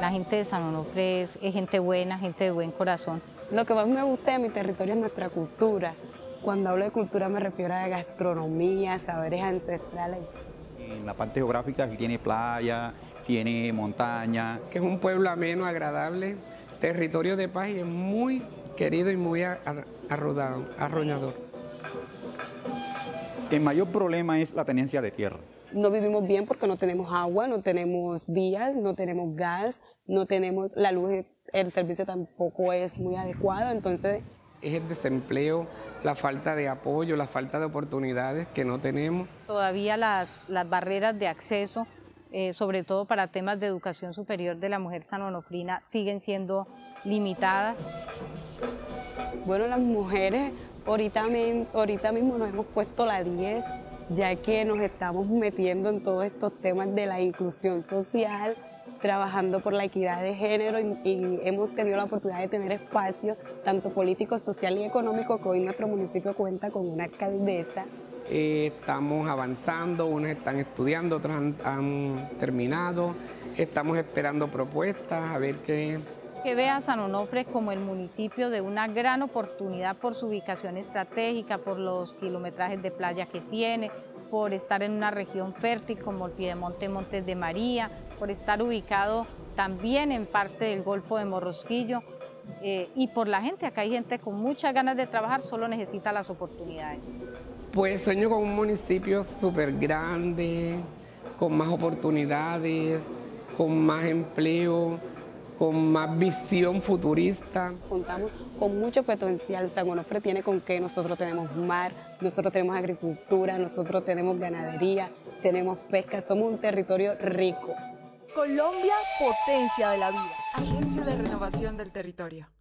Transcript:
La gente de San Onofre es gente buena, gente de buen corazón. Lo que más me gusta de mi territorio es nuestra cultura. Cuando hablo de cultura me refiero a gastronomía, saberes ancestrales. En la parte geográfica aquí tiene playa, tiene montaña. Que es un pueblo ameno, agradable, territorio de paz y es muy querido y muy arroñador. El mayor problema es la tenencia de tierra. No vivimos bien porque no tenemos agua, no tenemos vías, no tenemos gas, no tenemos la luz, el servicio tampoco es muy adecuado, entonces... Es el desempleo, la falta de apoyo, la falta de oportunidades que no tenemos. Todavía las barreras de acceso, sobre todo para temas de educación superior de la mujer sanonofrina, siguen siendo limitadas. Bueno, las mujeres ahorita mismo nos hemos puesto la 10, ya que nos estamos metiendo en todos estos temas de la inclusión social, trabajando por la equidad de género y hemos tenido la oportunidad de tener espacios, tanto político, social y económico, que hoy nuestro municipio cuenta con una alcaldesa. Estamos avanzando, unos están estudiando, otros han terminado, estamos esperando propuestas, a ver qué... Que vea a San Onofre como el municipio de una gran oportunidad por su ubicación estratégica, por los kilometrajes de playa que tiene, por estar en una región fértil como el Piedemonte, Montes de María, por estar ubicado también en parte del Golfo de Morrosquillo y por la gente. Acá hay gente con muchas ganas de trabajar, solo necesita las oportunidades. Pues sueño con un municipio súper grande, con más oportunidades, con más empleo, con más visión futurista. Contamos con mucho potencial. San Onofre tiene con qué. Nosotros tenemos mar, nosotros tenemos agricultura, nosotros tenemos ganadería, tenemos pesca. Somos un territorio rico. Colombia, potencia de la vida. Agencia de Renovación del Territorio.